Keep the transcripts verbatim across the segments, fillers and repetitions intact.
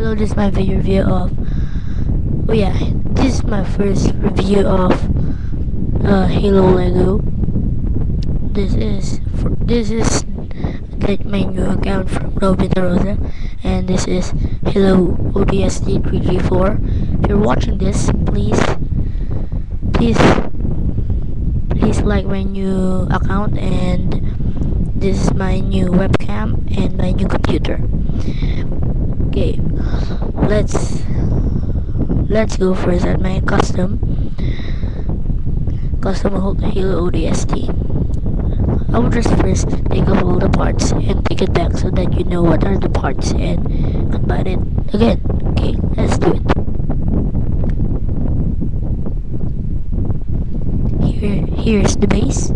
Hello, this is my video review of. Oh yeah, this is my first review of uh, Halo Lego. This is for, this is like my new account from Robin Rosa, and this is Halo O D S T three three four. If you're watching this, please, please, please like my new account, and this is my new webcam and my new computer. Okay, let's let's go first at my custom custom Halo O D S T. I will just first take off all the parts and take it back so that you know what are the parts and combine it again. Okay, let's do it. Here, here's the base.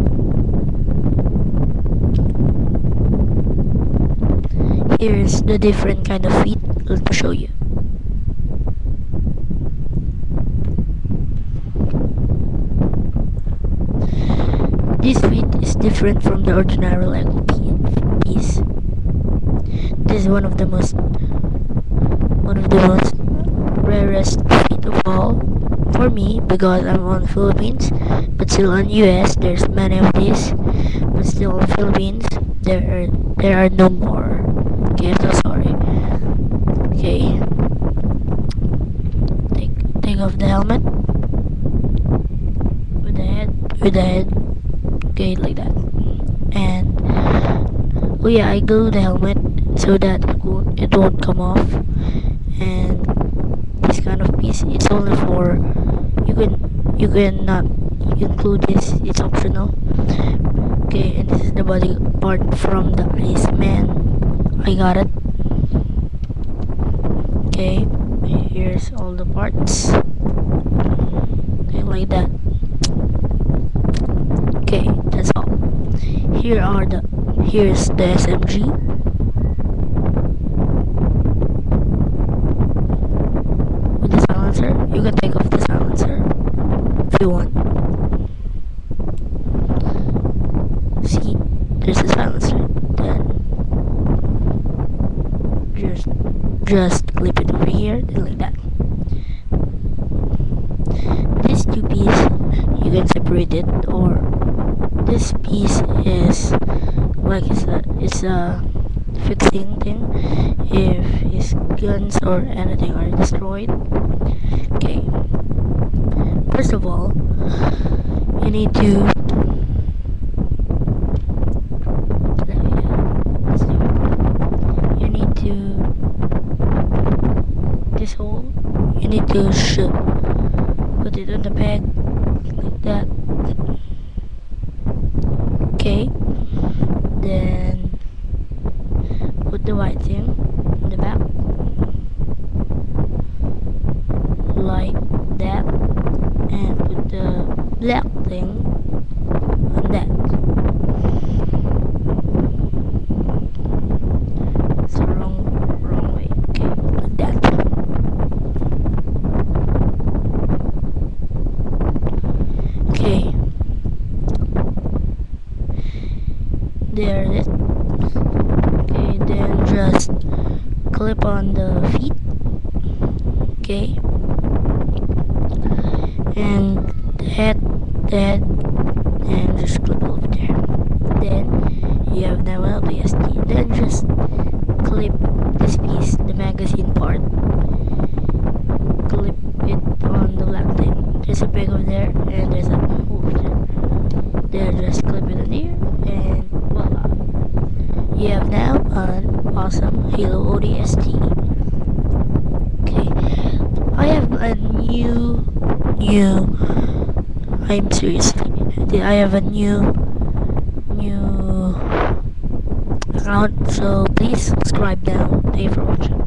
Here's the different kind of feet. Let me show you. This feet is different from the ordinary Lego piece. This is one of the most one of the most rarest feet of all for me, because I'm on Philippines, but still on U S there's many of these, but still on Philippines there are there are no more. Okay, I'm so sorry. Okay, take take off the helmet with the head with the head. Okay, like that. And oh yeah, I glue the helmet so that it won't it won't come off. And this kind of piece, it's only for you can you can not include this. It's optional. Okay, and this is the body part from the Iceman. I got it. Okay, here's all the parts. Okay, like that. Okay, that's all. Here are the here's the S M G. With the silencer. You can take off the silencer if you want. See, there's the silencer. Then just just clip it over here, then like that. This two piece you can separate it, or this piece is like it's a it's a fixing thing if his guns or anything are destroyed. Okay, first of all you need to you need to this hole you need to shoot put it on the peg like that. Okay, then put the white thing in the back like that, and put the black thing on that. It's the wrong wrong way. Okay, like that. Okay, there it is. Okay, then just clip on the feet. Okay, and the head, the head, and just clip over there. Then you have the O D S T. Then just clip this piece, the magazine part. Clip it on the black thing. There's a peg over there, and there's a hole over there. Then just clip it on here, and voila! You have now an awesome Halo O D S T. Okay, I have a new, new. I'm serious. I have a new, new account. So please subscribe now. Thank you for watching.